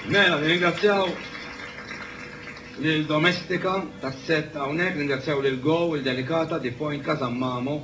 Mela, ringrazzjaw l-domestika tas-set hawnhekk, ringrazzjaw lil-Go, il-delikata, di Point Casammamo.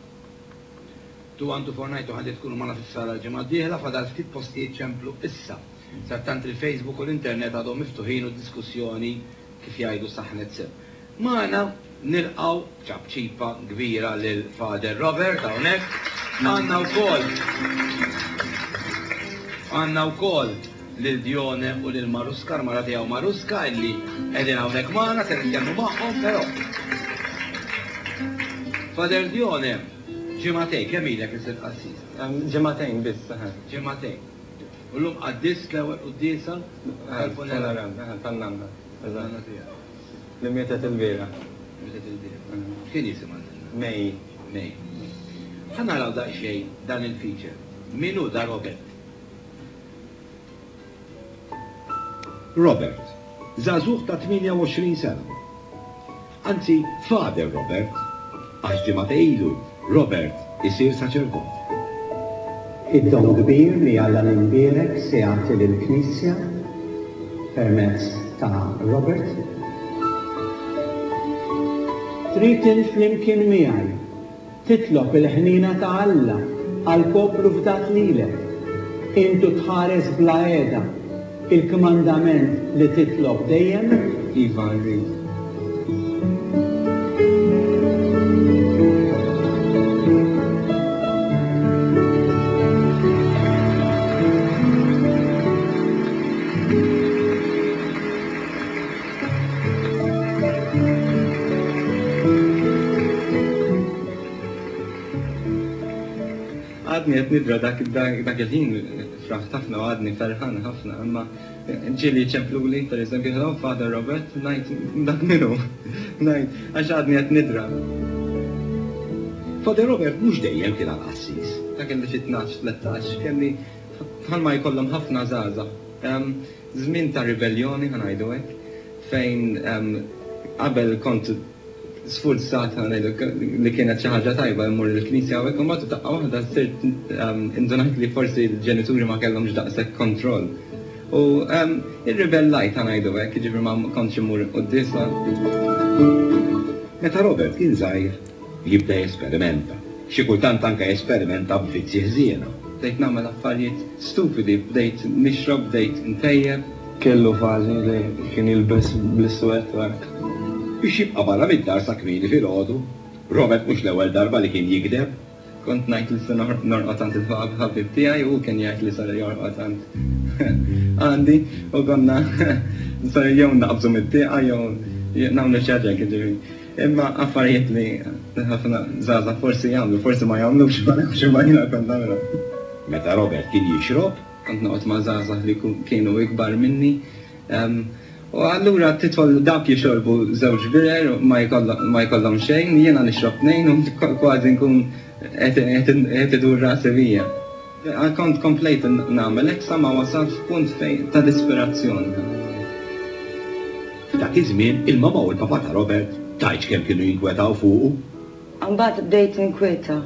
2-1-2-4-9 ħalli tkunu magħna fis-sala l-ġimgħa d-dieħla fadal ftit postijiet ċemplu issa. Sattant il-Facebook u l-internet għadhom miftuħin u diskussjoni kif jgħidu saħnet sew. Magħna nilqgħu ċabċipa kbira lil Father Robert hawnhekk. Għandna wkoll lil Dione u lil Maruska, l-mara tiegħu Maruska illi qegħdin hawnhekk magħna se nitkellmu magħhom, però. Father Dione, ġimagħtejn kemm ilek is-sitt qassis? Ġimagħtejn biss. Ġimagħtejn. U llum qaddis l-ewwel qudiesa tan-nanna. Li mietet il-bira. Kien jisimha? Mej. Ħa naraw daqsxejn dan il-feature. Min hu da Robert? Robert, żagħżugħ ta' 28 sena. Anzi, Father Robert, għax ġimgħa ilu Robert isir saċerdot. Id-dom kbir li Alla l-imbierek se jagħti lill-Knisja permezz ta' Robert. Trid flimkien miegħi titlob il-ħnina ta' Alla għall-poplu f'dak lilek. Intu tħares bla qiegħda il-kmandament li titlob dejjem Iva rrid. Għadni qed nidra dak il-ħin fraħt ħafna u għadni ferħan ħafna, imma ġieli ċempluli, per eżempju, hello, Father Robert, ngħid dak minnu, ngħid, għax għadni qed nidra. Father Robert mhux dejjem kien għal-qassis. Dak kelli fi 12-13, kelli bħalma jkollhom ħafna żgħażagħ. Żmien ta' ribelljoni ħanajdu hekk, fejn qabel kont sfurzat li kienet xi ħaġa tajba jmur il-Knisja u hekk u mbagħad taqqa' waħda sirt indunajt li forsi l-ġenituri ma kellhomx daqshekk kontroll. U irribellajt ħanajdu hekk, jiġifieri ma kontx imur qudiesa. Meta Robert kien żgħir, jibda jesperimenta. Xi kultant anke jesperimenta b'vizzi ħżiena. Bdejt nagħmel affarijiet stupidi, bdejt nixrob, bdejt ntejjeb. Kellu fażi li kien jilbes bl-iswed u hekk. Biex jibqa' barra mid-dar sa kmieni filgħodu, Robert mhux l-ewwel darba li kien jikdeb. Kont ngħid li se norqod għand il-ħabib tiegħi u kien jgħid li sar jorqod għand għandi u konna sar jew naqbżu mid-tieqa jew nagħmlu xi ħaġa jiġifieri. Imma affarijiet li ħafna żgħażagħ forsi jagħmlu, forsi ma jagħmlux, ma nafx ma jiena kont nagħmilha. Meta Robert kien jixrob, kont noqgħod ma' żgħażagħ li kienu ikbar minni. U allura titfol dak jixorbu żewġ birer ma jkollhom xejn, jiena nixrob tnejn u kważi nkun qed idur rasi vija. Kont komplejt nagħmel hekk sa ma wasalt f'punt fejn ta' disperazzjoni. F'dak iż-żmien il-mama u l-papa ta' Robert tajġ kemm kienu jinkwetaw fuqu. Mbagħad bdejt inkweta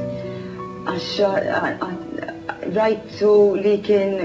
għax rajtu li kien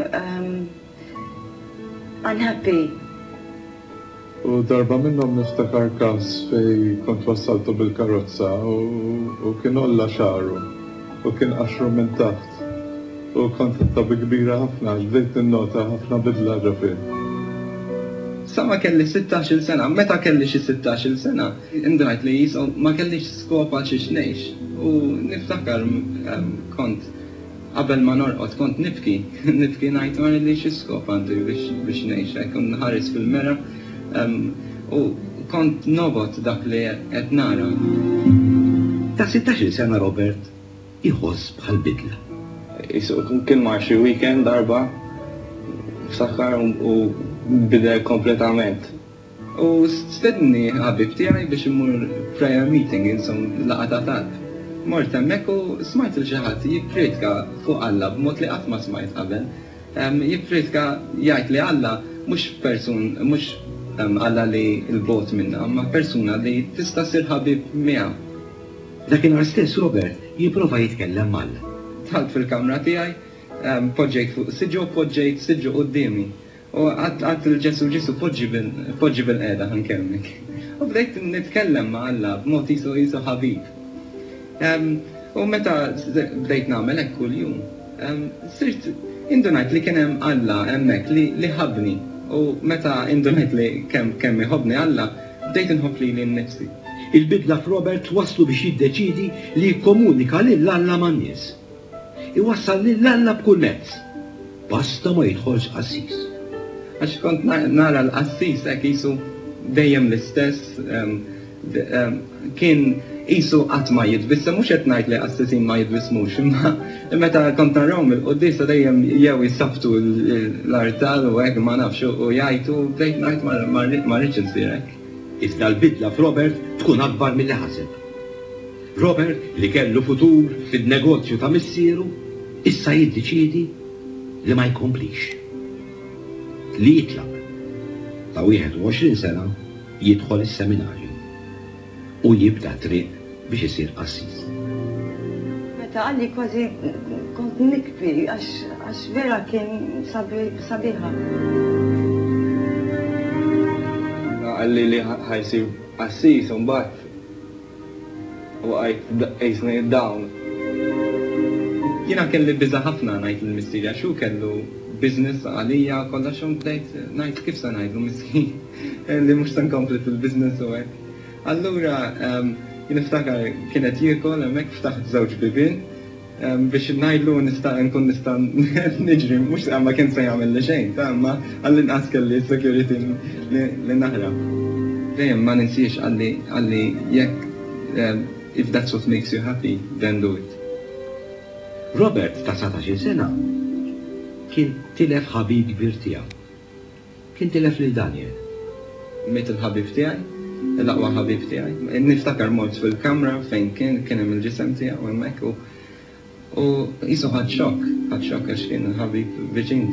unhappy. U darba minnhom niftakar każ fej kont wassaltu bil-karozza u kien olla xaru u kien qaxru minn taħt. U kont tabi kbira ħafna, bdejt innota ħafna bidla ġafin. Sa ma kelli 16 sena, meta kelli xi 16 sena, indunajt li jisqu ma kellix skopa xi xnejx. U niftakar kont qabel ma norqod kont nibki ngħid ma li xi skop għandu biex ngħix, kont nħares fil-mera u kont nobot dak li qed nara. Ta' 16 sena Robert iħoss bħal bidla. Kien mar xi weekend darba f'saħħar u bidel kompletament. U stedni ħabib tiegħi biex imur prayer meeting insomma laqgħa ta' talb. Mort hemmhekk u smajt il xi ħadd jippretka fuq Alla b'mod li qatt ma smajt qabel. Jippretka jgħid li Alla mhux Alla li l-bot minna, ma persuna li tista' ssir ħabib miegħu. Dakinhar stess Robert jipprova jitkellem mal. Tħalt fil-kamra tiegħi, poġġejt fuq siġġu qudiemi. U għat il-ġesu poġġi bil-qeda ħankemmek. U bdejt nitkellem ma' Alla b'mod jisu ħabib. U meta bdejt nagħmel hekk kuljum, sirt indunajt li kien hemm Alla hemmhekk li ħabni. U meta indunajt li kemm iħobbni Alla, bdejt inħobb li nnifsi. Il-bidla f'Robert waslu biex jiddeċidi li jikkomunika lil Alla man-nies. Iwassal lil Alla b'kull mezz. Basta ma jidħolx qassis. Għax kont nara l-qassis hekk jisu dejjem l-istess, kien jisu qatt ma jitbissa, mhux qed ngħid li qassisin ma jitbissmux, imma meta kont narahom il-qudiesa dejjem jew jissabtu l-artal u hekk ma nafx u jgħidu bdejt ngħid ma rridx insir hekk. Iżda l-bidla f'Robert tkun akbar mill-li ħaseb. Robert li kellu futur fid-negozju ta' missieru, issa jiddeċiedi li ma jkomplix. Li jitlaq ta' 21 sena jidħol is-seminarju u jibda triq biex isir qassis. Meta għalli kważi kont nikbi għax vera kien sabiħa. Għalli li ħajsir qassis u mbagħad u qisni dawn. Jiena kelli biża' ħafna ngħid lill-missierja xu kellu business għalija kollox u bdejt ngħid kif se ngħidlu miskin li mhux se nkompli fil-business u hekk. Allura jien niftakar kienet jiekol hemmhekk ftaħt żewġ bibien biex ngħidlu nkun nista' niġri mhux ma kien se jagħmel li xejn, imma għall-inqas kelli security li naħrab. Dejjem ma ninsiex għalli jekk if that's what makes you happy, then do it. Robert ta' 19 sena kien tilef ħabib kbir tiegħu. Kien tilef lil Daniel. Miet il-ħabib tiegħi, l-aqwa ħabib tiegħi. Niftakar mort fil-kamra fejn kien hemm il-ġisem tiegħu hemmhekk u jisu ħad xokk għax kien ħabib viċin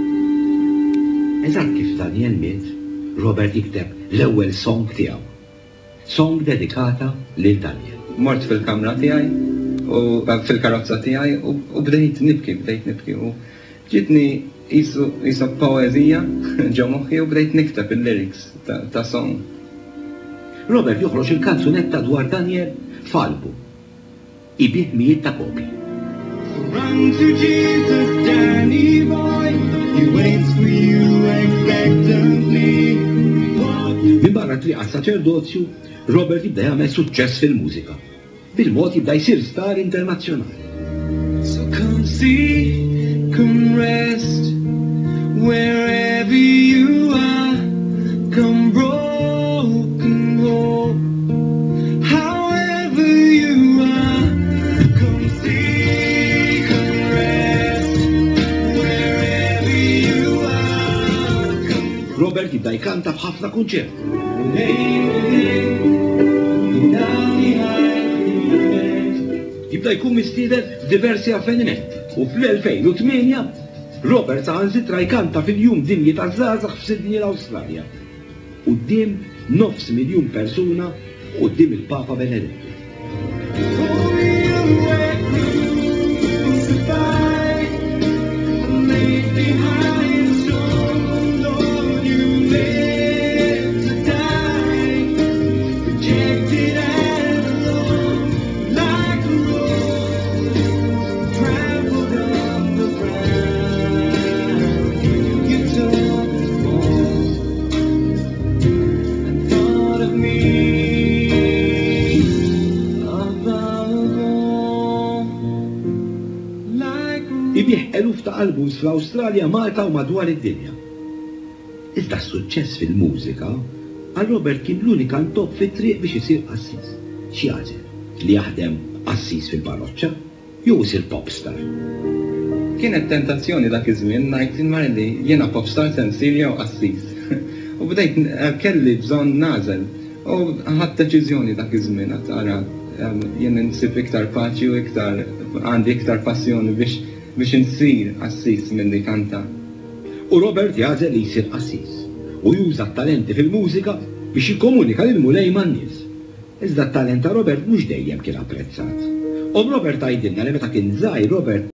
tiegħi. Eżatt kif Daniel miet, Robert jikteb l-ewwel song tiegħu. Song dedikata lil Daniel. Mort fil-kamra tiegħi u fil-karozza tiegħi u bdejt nibki u ġitni jisu poezija ġo moħħi u bdejt nikteb il-lyrics ta' song. Robert joħroġ il-kanzunetta dwar Daniel f'albu. Ibih mijiet ta' kopi. Run to Jesus, Danny boy, he waits for you expectantly. Min barra triqa saċerdozju, Robert jibda jagħmel suċċess fil-mużika. Bil-mod jibda jsir star internazzjonali. So come see, come rest, wherever you are, come broken home, however you are, come see, come rest, wherever you are, come. Robert jibda jkanta f'ħafna kunċerti. Jibda jkun mistieden f'diversi avvenimenti u fl-2008 Robert saħansitra jkanta fil-jum dinji taż-żgħażagħ f'Sydney l-Awstralja. Quddiem 900,000 persuna quddiem il-Papa Benedetto. Ibih eluf ta' albums fl-Awstralja, Malta u madwar id-dinja. Iżda s-suċċess fil-mużika għal Robert kien l-unika ntop fit-triq biex isir qassis. Xi għażel li jaħdem qassis fil-parroċċa jew isir popstar. Kienet tentazzjoni dak iż-żmien ngħid li jiena popstar se nsir jew qassis. U bdejt kelli bżonn nażel u ħadd deċiżjoni dak iż-żmien ara jien insib iktar paċi u iktar għandi iktar passjoni biex insir qassis minn li kanta. U Robert jażel li jsir qassis u juża t-talenti fil-mużika biex jikkomunika lil mulej man-nies. Iżda t-talent ta' Robert mhux dejjem kien apprezzat. U Robert għajdilna li meta kien żgħir Robert